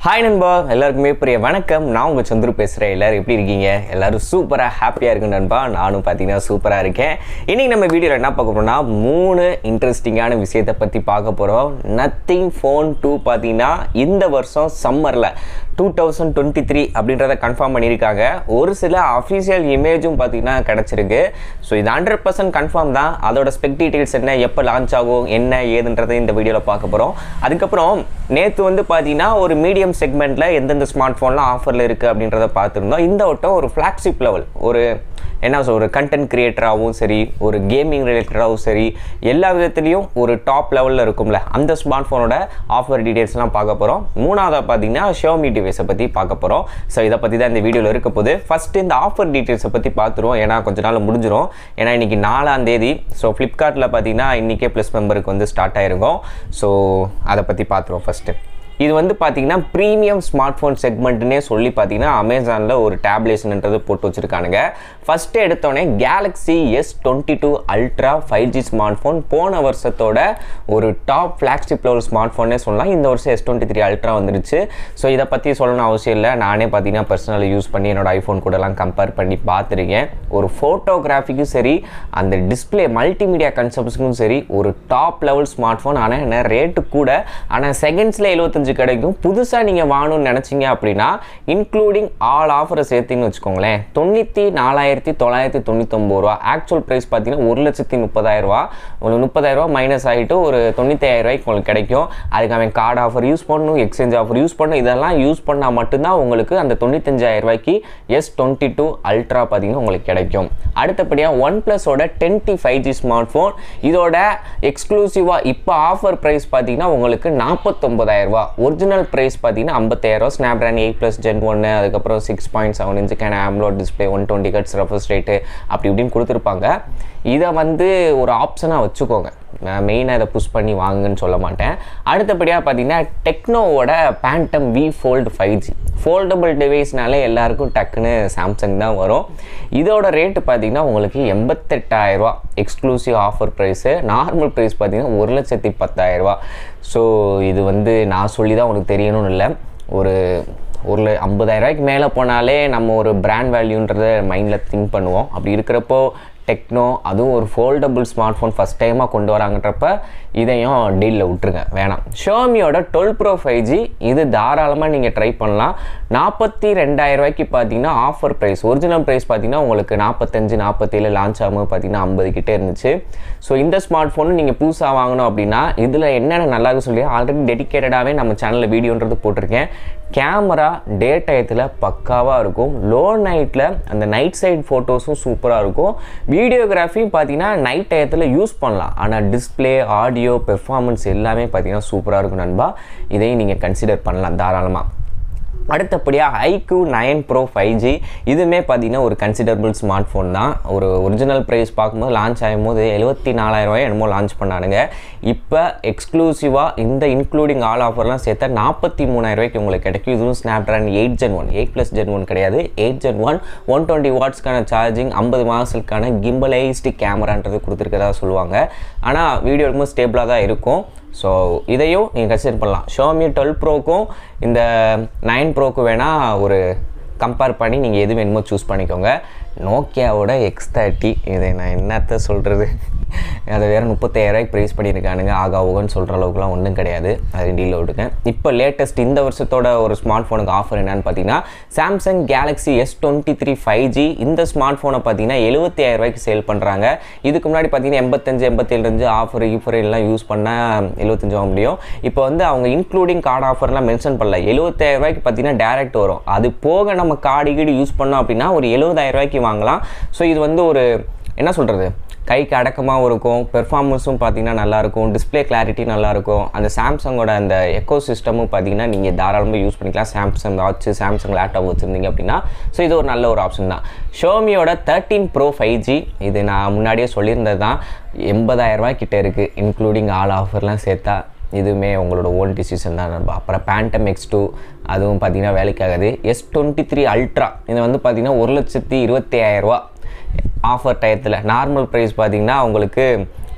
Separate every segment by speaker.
Speaker 1: Hi நண்பா எல்லாருக்குமே பெரிய வணக்கம் நான் உங்க சந்துரு பேசுறேன் எல்லாரும் எப்படி இருக்கீங்க எல்லாரும் சூப்பரா ஹாப்பியா இருக்கீங்க நண்பா நானும் பாத்தீங்கன்னா சூப்பரா இருக்கேன் இன்னைக்கு நம்ம வீடியோல என்ன பார்க்க போறோம்னா மூணு இன்ட்ரஸ்டிங்கான விஷயத்தை பத்தி பார்க்க போறோம் நத்திங் ஃபோன் 2 பாத்தீங்கன்னா இந்த வருஷம் சம்மர்ல 2023 அப்படின்றத கன்ஃபார்ம் பண்ணியிருக்காங்க ஒரு சில அஃபிஷியல் இமேஜும் பார்த்தீங்கன்னா கிடச்சிருக்கு ஸோ இது 100% கன்ஃபார்ம் தான் அதோட ஸ்பெக் டீட்டெயில்ஸ் என்ன எப்போ லான்ச் ஆகும் என்ன ஏதுன்றதை இந்த வீடியோவில் பார்க்க போகிறோம் அதுக்கப்புறம் நேற்று வந்து பார்த்தீங்கன்னா ஒரு மீடியம் செக்மெண்ட்டில் எந்தெந்த ஸ்மார்ட் ஃபோன்லாம் ஆஃபரில் இருக்குது அப்படின்றத பார்த்துருந்தோம் இந்த வட்டம் ஒரு ஃப்ளாக்ஷிப் லெவல் என்ன ஒரு கண்டென்ட் கிரியேட்டராகவும் சரி ஒரு கேமிங் ரிலேட்டடாகவும் சரி எல்லா விதத்துலேயும் ஒரு டாப் லெவலில் இருக்கும்ல அந்த ஸ்மார்ட் ஃபோனோட ஆஃபர் டீட்டெயில்ஸ்லாம் பார்க்க போகிறோம் மூணாவதாக பார்த்தீங்கன்னா ஷியோமி டிவைஸை பற்றி பார்க்க போகிறோம் ஸோ இதை பற்றி தான் இந்த வீடியோவில் இருக்க போது ஃபஸ்ட்டு இந்த ஆஃபர் டீட்டெயில்ஸை பற்றி பார்த்துருவோம் ஏன்னா கொஞ்ச நாள் முடிஞ்சிடும் ஏன்னா இன்றைக்கி 4ஆம் தேதி ஸோ ஃப்ளிப்கார்ட்டில் பார்த்தீங்கன்னா இன்றைக்கே ப்ளஸ் மெம்பருக்கு வந்து ஸ்டார்ட் ஆகிருக்கும் ஸோ அதை பற்றி பார்த்துருவோம் ஃபஸ்ட்டு இது வந்து பார்த்தீங்கன்னா ப்ரீமியம் ஸ்மார்ட் ஃபோன் செக்மெண்ட்னே சொல்லி பார்த்தீங்கன்னா அமேசானில் ஒரு டேப்லேஷன்ன்றது போட்டு வச்சுருக்கானுங்க ஃபஸ்ட்டு எடுத்தோடனே Galaxy S22 ultra 5G smartphone போன வருஷத்தோட ஒரு டாப் ஃப்ளாக்ஷிப் லெவல் ஸ்மார்ட் ஃபோனே சொல்லலாம் இந்த வருஷம் S23 அல்ட்ரா வந்துருச்சு ஸோ இதை பற்றி சொல்லணும் அவசியம் இல்லை நானே பார்த்தீங்கன்னா பர்சனலாக யூஸ் பண்ணி என்னோடய ஐஃபோன் கூடலாம் கம்பேர் பண்ணி பார்த்துருக்கேன் ஒரு ஃபோட்டோகிராஃபிக்கும் சரி அந்த டிஸ்பிளே மல்டிமீடியா கன்செப்ட்ஸுக்கும் சரி ஒரு டாப் லெவல் ஸ்மார்ட் ஃபோன் ஆனால் என்ன ரேட்டு கூட ஆனால் செகண்ட்ஸில் 75 கிடைக்கும் புதுசாக நீங்கள் வாங்கணும்னு நினச்சிங்க அப்படின்னா இன்க்ளூடிங் ஆல் ஆஃபரை சேர்த்திங்கன்னு வச்சுக்கோங்களேன் 94,999 ரூபா ஆக்சுவல் ப்ரைஸ் பார்த்தீங்கன்னா 1,30,000 ரூபா உங்களுக்கு 30,000 ரூபா மைனஸ் ஆகிட்டு ஒரு 95,000 ரூபாய்க்கு உங்களுக்கு கிடைக்கும் அதுக்கு அவன் கார்டு ஆஃபர் யூஸ் பண்ணணும் எக்ஸ்சேஞ்ச் ஆஃபர் யூஸ் பண்ணணும் இதெல்லாம் யூஸ் பண்ணால் மட்டும்தான் உங்களுக்கு அந்த 95,000 ரூபாய்க்கு S22 அல்ட்ரா பார்த்தீங்கன்னா உங்களுக்கு கிடைக்கும் அடுத்தபடியாக one ப்ளஸோட 10T 5G smart phone இதோட எக்ஸ்க்ளூசிவாக இப்போ ஆஃபர் ப்ரைஸ் பார்த்தீங்கன்னா உங்களுக்கு 49,000 ரூபா ஒரிஜினல் ப்ரைஸ் பார்த்தீங்கன்னா 50,000 ரூபா ஸ்னாப்ட்ராகன் 8+ Gen 1 அதுக்கப்புறம் 6.7 இன்ச்சுக்கான AMOLED display 120 Hz refresh rate அப்படி இப்படின்னு கொடுத்துருப்பாங்க இதை வந்து ஒரு ஆப்ஷனாக வச்சுக்கோங்க மெயினாக இதை புஷ் பண்ணி வாங்குன்னு சொல்ல மாட்டேன் அடுத்தபடியாக பார்த்தீங்கன்னா டெக்னோவோட Phantom V Fold 5G foldable டிவைஸ்னாலே எல்லாருக்கும் டக்குன்னு சாம்சங் தான் வரும் இதோட ரேட்டு பார்த்தீங்கன்னா உங்களுக்கு 88,000 ரூபா exclusive offer price normal price பார்த்தீங்கன்னா 1,10,000 ரூபா ஸோ இது வந்து நான் சொல்லி தான் உங்களுக்கு தெரியணும்னு இல்லை ஒரு 50,000 ரூபாய்க்கு மேலே போனாலே நம்ம ஒரு பிராண்ட் வேல்யூன்றதை மைண்டில் திங்க் பண்ணுவோம் அப்படி இருக்கிறப்போ டெக்னோ அதுவும் ஒரு ஃபோல்டபுள் ஸ்மார்ட் ஃபோன் ஃபஸ்ட் டைமாக கொண்டு வராங்கன்றப்ப இதையும் டீலில் விட்டுருங்க வேணாம் ஷியோமியோட 12 Pro 5G இது தாராளமாக நீங்கள் ட்ரை பண்ணலாம் 42,000 ரூபாய்க்கு பார்த்தீங்கன்னா ஆஃபர் ப்ரைஸ் ஒரிஜினல் ப்ரைஸ் பார்த்தீங்கன்னா உங்களுக்கு 45-47 லான்ச் ஆகும்போது பார்த்தீங்கன்னா 50 கிட்டே இருந்துச்சு ஸோ இந்த ஸ்மார்ட் ஃபோனு நீங்கள் புதுசாக வாங்கணும் அப்படின்னா இதில் என்னென்ன நல்லா சொல்லி ஆல்ரெடி டெடிக்கேட்டடாகவே நம்ம சேனலில் வீடியோன்றது போட்டிருக்கேன் கேமரா டே டயத்தில் பக்காவாக இருக்கும் லோ நைட்டில் அந்த நைட் சைட் ஃபோட்டோஸும் சூப்பராக இருக்கும் வீடியோகிராஃபியும் பார்த்தீங்கன்னா நைட் டயத்தில் யூஸ் பண்ணலாம் ஆனால் டிஸ்பிளே ஆடியோ பெர்ஃபார்மன்ஸ் எல்லாமே பார்த்தீங்கன்னா சூப்பராக இருக்கும் நண்பா இதையும் நீங்கள் கன்சிடர் பண்ணலாம் தாராளமாக அடுத்தபடியாக iQOO 9 Pro 5G இதுவுமே பார்த்தீங்கன்னா ஒரு கன்சிடரபிள் ஸ்மார்ட் ஃபோன் தான் ஒரு ஒரிஜினல் ப்ரைஸ் பார்க்கும்போது லான்ச் ஆகும்போது 74,000 ரூபாய் என்னமோ லான்ச் பண்ணானுங்க இப்போ எக்ஸ்க்ளூசிவாக இந்த இன்க்ளூடிங் ஆல் ஆஃபர்லாம் சேர்த்தா 43,000 ரூபாய்க்கு உங்களுக்கு கிடைக்கும் இதுவும் ஸ்னாப்ட்ராகன் 8 Gen 1 8+ Gen 1 கிடையாது 8 Gen 1 120 வாட்ஸ்க்கான சார்ஜிங் 50 மாதத்துக்கான கிம்பலைஸ்டு கேமரான்றது கொடுத்துருக்கதா சொல்லுவாங்க ஆனால் வீடியோ எடுக்கும்போது ஸ்டேபிளாக தான் இருக்கும் ஸோ இதையும் நீங்கள் கன்சிடர் பண்ணலாம் ஷியோமி 12 ப்ரோக்கும் இந்த 9 ப்ரோக்கும் வேணால் ஒரு கம்பேர் பண்ணி நீங்கள் எது வேணுமோ சூஸ் பண்ணிக்கோங்க நோக்கியாவோட X30 இதை நான் என்னத்த சொல்கிறது அதை வேறு 35,000 ரூபாய்க்கு ப்ரைஸ் பண்ணியிருக்கானுங்க ஆகாவுகன்னு சொல்கிற அளவுக்குலாம் ஒன்றும் கிடையாது அது டீலில் விட்டுருக்கேன் இப்போ லேட்டஸ்ட் இந்த வருஷத்தோட ஒரு ஸ்மார்ட் ஃபோனுக்கு ஆஃபர் என்னன்னு பார்த்தீங்கன்னா சாம்சங் கேலக்ஸி S23 5G இந்த ஸ்மார்ட் ஃபோனை பார்த்தீங்கன்னா 75,000 ரூபாய்க்கு சேல் பண்ணுறாங்க இதுக்கு முன்னாடி பார்த்தீங்கன்னா 85-87 ஆஃபர் எல்லாம் யூஸ் பண்ணால் 75 ஆக முடியும் இப்போ வந்து அவங்க இன்க்ளூடிங் கார்டு ஆஃபர்லாம் மென்ஷன் பண்ணல 75,000 ரூபாய்க்கு பார்த்தீங்கன்னா டேரெக்ட் வரும் அது போக நம்ம கார்டு கீடு யூஸ் பண்ணோம் அப்படின்னா ஒரு 70,000 ரூபாய்க்கு வாங்கலாம் ஸோ இது வந்து ஒரு என்ன சொல்கிறது கைக்கு அடக்கமாகவும் இருக்கும் பெர்ஃபார்மன்ஸும் பார்த்தீங்கன்னா நல்லாயிருக்கும் டிஸ்பிளே கிளாரிட்டி நல்லாயிருக்கும் அந்த சாம்சங்கோட அந்த எக்கோ சிஸ்டமும் பார்த்தீங்கன்னா நீங்கள் தாராளமாக யூஸ் பண்ணிக்கலாம் சாம்சங் வாட்ச் சாம்சங் லேப்டாப் வச்சுருந்தீங்க அப்படின்னா ஸோ இது ஒரு நல்ல ஒரு ஆப்ஷன் தான் ஷியோமியோட 13 Pro 5G இது நான் முன்னாடியே சொல்லியிருந்தது தான் 80,000 ரூபாய் கிட்டே இருக்குது இன்க்ளூடிங் ஆல் ஆஃபர்லாம் சேர்த்தா இதுவுமே உங்களோட ஓன் டிசிஷன் தான் நண்பா அப்புறம் பேண்டம் X2 அதுவும் பார்த்தீங்கன்னா வேலைக்காகாது S23 அல்ட்ரா இது வந்து பார்த்தீங்கன்னா 1,25,000 ரூபா ஆஃபர் டயத்தில் நார்மல் ப்ரைஸ் பார்த்தீங்கன்னா உங்களுக்கு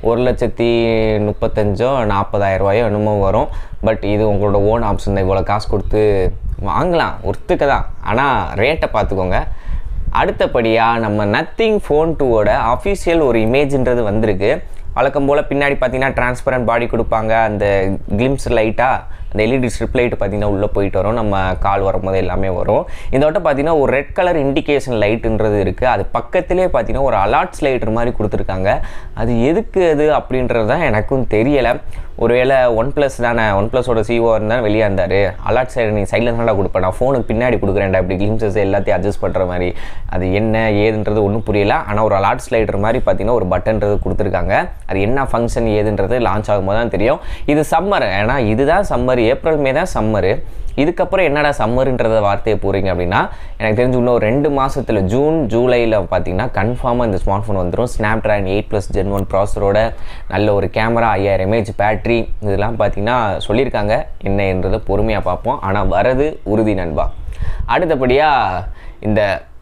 Speaker 1: 1,35,000 40,000 என்னமோ வரும். பட் இது உங்களோட ஓன் ஆப்ஷன் தான். இவ்வளோ காசு கொடுத்து வாங்கலாம், ஒர்த்துக்க தான். ஆனால் ரேட்டை பார்த்துக்கோங்க. அடுத்தபடியாக நம்ம நத்திங் ஃபோன் 2ஓட அஃபிஷியல் ஒரு இமேஜ்ன்றது வந்திருக்கு. வழக்கம் போல் பின்னாடி பார்த்தீங்கன்னா டிரான்ஸ்பரண்ட் பாடி கொடுப்பாங்க. அந்த கிளிம்ஸ் லைட்டாக அந்த எல்இடி ஸ்ட்ரிப் லைட் பார்த்தீங்கன்னா உள்ளே போயிட்டு வரும். நம்ம கால் வரும்போது எல்லாமே வரும். இந்த வட்டம் பார்த்தீங்கன்னா ஒரு ரெட் கலர் இண்டிகேஷன் லைட்டுன்றது இருக்குது. அது பக்கத்திலே பார்த்தீங்கன்னா ஒரு அலார்ட்ஸ் லைட் மாதிரி கொடுத்துருக்காங்க. அது எதுக்கு அது அப்படின்றது தான் எனக்கும் தெரியலை. ஒருவேளை OnePlus தானே, OnePlusோட CEO இருந்தால் வெளியே இருந்தார். அலார்ட் சைடு நீ சைடில் தானே கொடுப்பேன், நான் ஃபோனுக்கு பின்னாடி கொடுக்குறேன்டா, இப்படி கிளிம்ஸஸ் எல்லாத்தையும் அட்ஜஸ்ட் பண்ணுற மாதிரி. அது என்ன ஏதுன்றது ஒன்றும் புரியல. ஆனால் ஒரு அலார்ட் ஸ்லைடர் மாதிரி பார்த்தீங்கன்னா ஒரு பட்டன்றது கொடுத்துருக்காங்க. அது என்ன ஃபங்க்ஷன் ஏதுன்றது லான்ச் ஆகும்போது தான் தெரியும். இது சம்மர், ஏன்னா இதுதான் சம்மர், ஏப்ரல் மே தான் சம்மரு. இதுக்கப்புறம் என்னடா சம்மருன்றத வார்த்தையை போகிறீங்க அப்படின்னா, எனக்கு தெரிஞ்சு இன்னும் 2 மாதத்தில் ஜூன் ஜூலையில் பார்த்தீங்கன்னா கன்ஃபார்மாக இந்த ஸ்மார்ட் ஃபோன் வந்துடும். ஸ்னாப்ட்ராகன் 8+ Gen 1 ப்ராசரோட நல்ல ஒரு கேமரா, 5000 mAh பேட்ரி, இதெல்லாம் பார்த்தீங்கன்னா சொல்லியிருக்காங்க. என்னன்றதை பொறுமையாக பார்ப்போம். ஆனால் வரது உறுதி நண்பா. அடுத்தபடியாக இந்த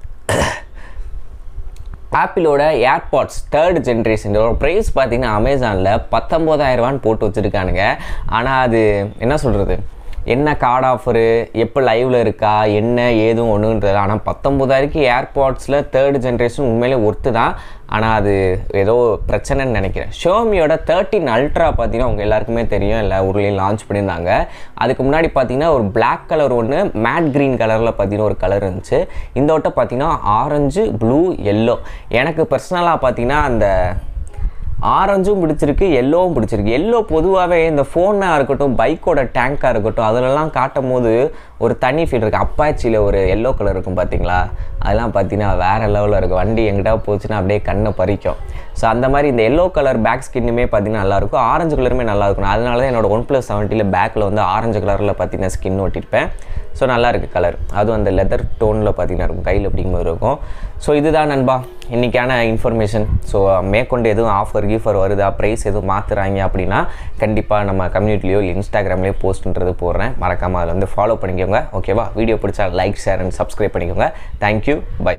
Speaker 1: ஆப்பிளோட ஏர்பாட்ஸ் 3rd ஜென்ரேஷன் ப்ரைஸ் பார்த்தீங்கன்னா அமேசானில் 19,000 போட்டு வச்சுருக்கானுங்க. ஆனால் அது என்ன சொல்கிறது, என்ன கார்டு ஆஃபரு, எப்போ லைவில் இருக்கா, என்ன ஏதும் ஒன்றுன்றது. ஆனால் 19,000க்கு ஏர்பாட்ஸில் 3rd ஜென்ரேஷன் உண்மையிலே ஒர்த்து தான். ஆனால் அது ஏதோ பிரச்சனைன்னு நினைக்கிறேன். ஷோமியோட 13 அல்ட்ரா பார்த்தீங்கன்னா உங்கள் எல்லாருக்குமே தெரியும், எல்லா ஊர்லேயும் லான்ச் பண்ணியிருந்தாங்க. அதுக்கு முன்னாடி பார்த்தீங்கன்னா ஒரு பிளாக் கலர் ஒன்று, மேட் க்ரீன் கலரில் பார்த்தீங்கன்னா ஒரு கலர் இருந்துச்சு. இந்த வட்டம் பார்த்தீங்கன்னா ஆரஞ்சு, ப்ளூ, எல்லோ. எனக்கு பர்சனலாக பார்த்தீங்கன்னா அந்த ஆரஞ்சும் பிடிச்சிருக்கு, எல்லோவும் பிடிச்சிருக்கு. எல்லோ பொதுவாகவே இந்த ஃபோனாக இருக்கட்டும், பைக்கோட டேங்காக இருக்கட்டும், அதிலெல்லாம் காட்டும் போது ஒரு தனி ஃபீல் இருக்குது. அப்பாச்சியில் ஒரு எல்லோ கலர் இருக்கும் பார்த்தீங்களா, அதெல்லாம் பார்த்தீங்கன்னா வேறு லெவலில் இருக்கும். வண்டி எங்கிட்ட போச்சுன்னா அப்படியே கண்ணை பறிக்கும். ஸோ அந்த மாதிரி இந்த எல்லோ கலர் பேக் ஸ்கின்னுமே பார்த்தீங்கன்னா நல்லாயிருக்கும், ஆரஞ்சு கலருமே நல்லாயிருக்கும். அதனால தான் என்னோட OnePlus 70 பேக்கில் வந்து ஆரஞ்சு கலரில் பார்த்தீங்கன்னா ஸ்கின் ஒட்டியிருப்பேன். ஸோ நல்லாயிருக்கு கலர், அதுவும் அந்த லெதர் டோனில் பார்த்தீங்கன்னா இருக்கும், கையில் அப்படிங்கும்போது இருக்கும். ஸோ இதுதான் நண்பா இன்றைக்கான இன்ஃபர்மேஷன். ஸோ மேற்கொண்டு எதுவும் ஆஃபர் கீஃபர் வருதா, ப்ரைஸ் எதுவும் மாற்றுறாங்க அப்படின்னா கண்டிப்பாக நம்ம கம்யூனிட்டிலையோ இல்லை இன்ஸ்டாகிராம்லேயோ போஸ்ட்ன்றது போடுறேன். மறக்காமல் அதில் வந்து ஃபாலோ பண்ணிக்கோங்க. ஓகேவா? வீடியோ பிடிச்சா லைக், ஷேர் அண்ட் சப்ஸ்கிரைப் பண்ணிக்கோங்க. Thank you, by.